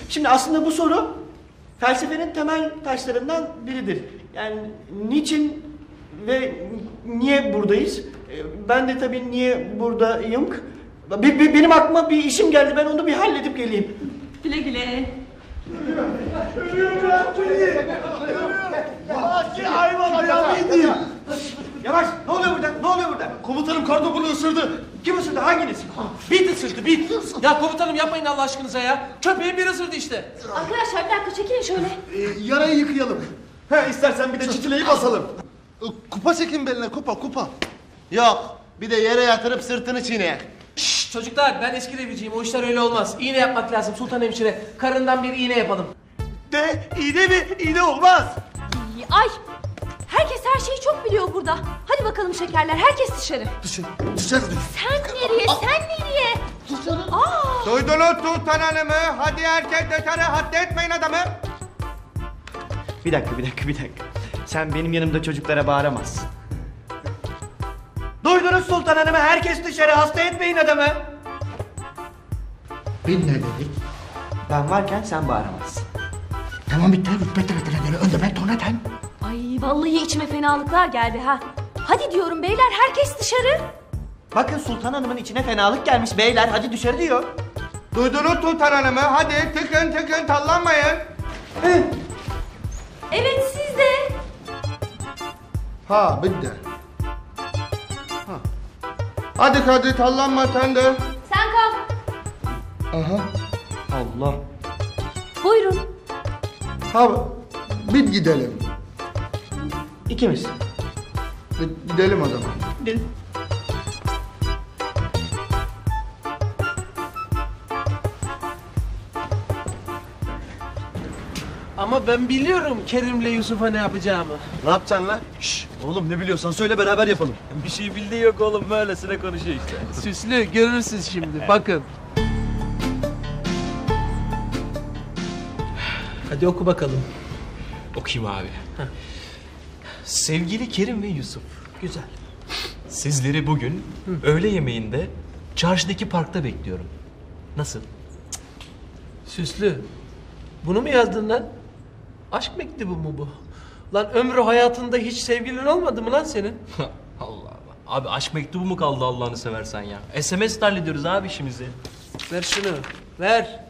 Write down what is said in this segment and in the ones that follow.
Şimdi aslında bu soru felsefenin temel taşlarından biridir. Yani niçin ve niye buradayız? Ben de tabii niye buradayım? Benim aklıma bir işim geldi. Ben onu bir halledip geleyim. Güle güle. Ölüyorum ben Tuli. Vaki hayvan ayağımı indim. Yavaş. Ne oluyor burada? Ne oluyor burada? Komutanım kartopunu ısırdı. Kim ısırdı? Hanginiz? Bit ısırdı, bit. Ya komutanım yapmayın Allah aşkınıza ya. Köpeğin bir ısırdı işte. Arkadaşlar bir dakika çekilin şöyle. Yarayı yıkayalım. İstersen bir de çitileyi basalım. Kupa çekin beline, kupa. Yok. Bir de yere yatırıp sırtını çiğne. Şşş çocuklar ben eski reviciyim. O işler öyle olmaz. İğne yapmak lazım Sultan Hemşire. Karından bir iğne yapalım. De iğne mi? İğne olmaz. Ay herkes her şeyi çok biliyor burada. Hadi bakalım şekerler herkes dışarı. Dışarı. Sen nereye sen nereye? Aa. Duydunuz Sultan Hanım'ı. Hadi herkes dışarı. Hatta etmeyin adamı. Bir dakika. Sen benim yanımda çocuklara bağıramazsın. Duydunuz Sultan Hanım'ı. Herkes dışarı. Hasta etmeyin adamı. Ben ne dedim? Ben varken sen bağıramazsın. Tamam bitti. Önde ben Tonatan. Ay vallahi içime fenalıklar geldi ha. Hadi diyorum beyler herkes dışarı. Bakın Sultan Hanım'ın içine fenalık gelmiş beyler. Hadi dışarı diyor. Duydunuz Sultan Hanım'ı. Hadi tıkın tallanmayın. Evet siz de. Ha bitti. Hadi tallanma sen de. Sen kal. Aha. Allah. Buyurun. Ha, biz gidelim. İkimiz. Gidelim o zaman. Gidelim. Ama ben biliyorum Kerim'le Yusuf'a ne yapacağımı. Ne yapacaksın lan? Oğlum ne biliyorsan söyle beraber yapalım. Bir şey bildiği yok oğlum böylesine konuşuyor işte. Süslü görürsünüz şimdi bakın. Hadi oku bakalım. Okuyayım abi. Sevgili Kerim ve Yusuf, Güzel. sizleri bugün öğle yemeğinde çarşıdaki parkta bekliyorum. Nasıl? Süslü. Bunu mu yazdın lan? Aşk mektubu mu bu? Lan ömrü hayatında hiç sevgilin olmadı mı lan senin? Allah Allah. Abi aşk mektubu mu kaldı Allah'ını seversen ya? SMS hallediyoruz abi işimizi. Ver şunu. Ver.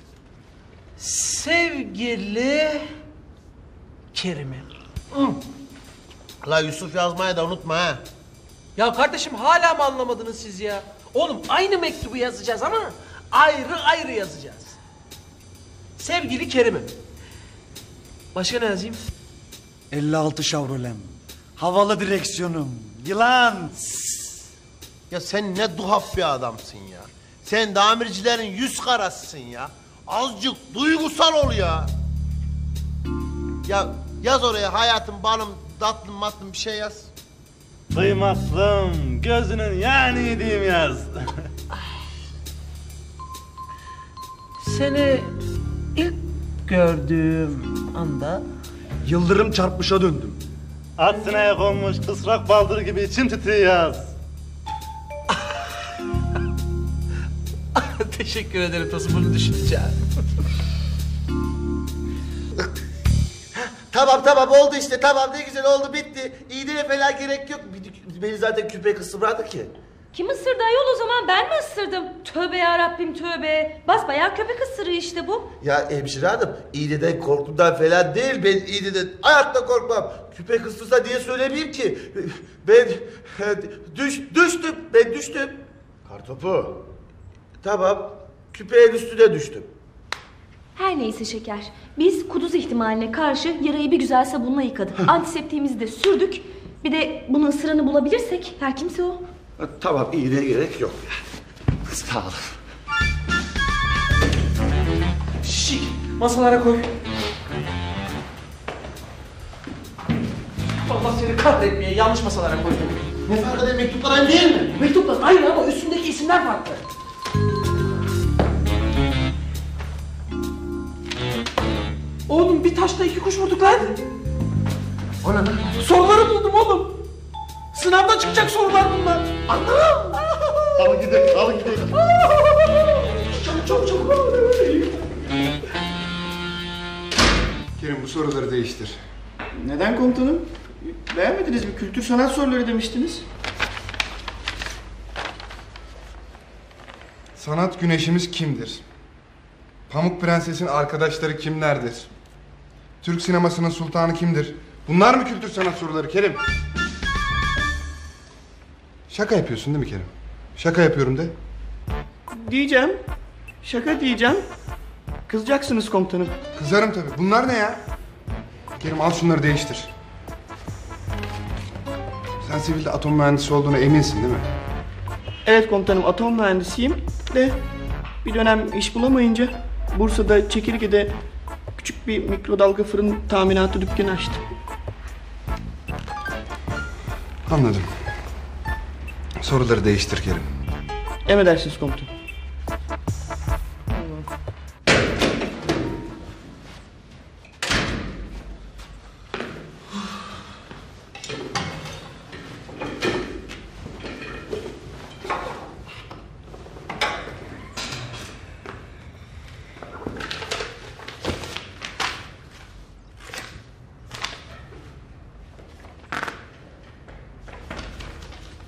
Sevgili Kerim'im. La Yusuf yazmayı da unutma ha. Ya kardeşim hala mı anlamadınız siz ya? Oğlum aynı mektubu yazacağız ama ayrı ayrı yazacağız. Sevgili Kerim'im. Başka ne yazayım? 56 Chevrolet'm. Havalı direksiyonum. Yılan. Ya sen ne tuhaf bir adamsın ya. Sen damircilerin yüz karasısın ya. Azıcık duygusal ol ya. Ya yaz oraya hayatım, balım, tatlım, matlım bir şey yaz. Kıymaklım, gözünün yani yediğim yaz. Seni ilk gördüğüm anda Yıldırım çarpmışa döndüm. At sineye konmuş kısrak baldır gibi içim titriyor yaz. teşekkür ederim Tosun bunu düşüneceğim. Tamam oldu işte, tamam ne güzel oldu, bitti. İğneye falan gerek yok. Beni zaten küpe kısımladı ki. Kim ısırdı ayol o zaman ben mi ısırdım? Tövbe yarabbim tövbe. Basbayağı köpek ısırığı işte bu. Ya hemşire hanım, iğneden korktuğumdan falan değil, ben iğneden hayatta korkmam. Küpe kısırsa diye söylemeyeyim ki. Ben düştüm. Kartopu. Tamam, küpeğin üstüne düştüm. Her neyse şeker. Biz kuduz ihtimaline karşı yarayı bir güzel sabunla yıkadık. Antiseptiğimizi de sürdük. Bir de bunu ısıranı bulabilirsek her kimse o. Tamam, iğneye gerek yok. Sağ ol. Şşş masalara koy. Allah seni kahretmeye yanlış masalara koydum. Ne fark eder, mektuplar aynı değil mi? Mektuplar aynı ama üstündeki isimler farklı. Oğlum bir taşla iki kuş vurduk lan. O ne lan? Soruları buldum oğlum. Sınavda çıkacak sorular bunlar. Anladın mı? Al gidelim. Çabuk. Kerim bu soruları değiştir. Neden komutanım? Beğenmediniz mi? Kültür sanat soruları demiştiniz. Sanat güneşimiz kimdir? Pamuk Prenses'in arkadaşları kimlerdir? Türk sinemasının sultanı kimdir? Bunlar mı kültür sanat soruları Kerim? Şaka yapıyorsun değil mi Kerim? Şaka yapıyorum de. Diyeceğim. Şaka diyeceğim. Kızacaksınız komutanım. Kızarım tabii. Bunlar ne ya? Kerim al şunları değiştir. Sen sivilde atom mühendisi olduğuna eminsin değil mi? Evet komutanım, atom mühendisiyim de bir dönem iş bulamayınca Bursa'da Çekirge'de küçük bir mikrodalga fırın taminatı dükkanı açtım. Anladım. Soruları değiştir Kerim. Emredersiniz komutanım.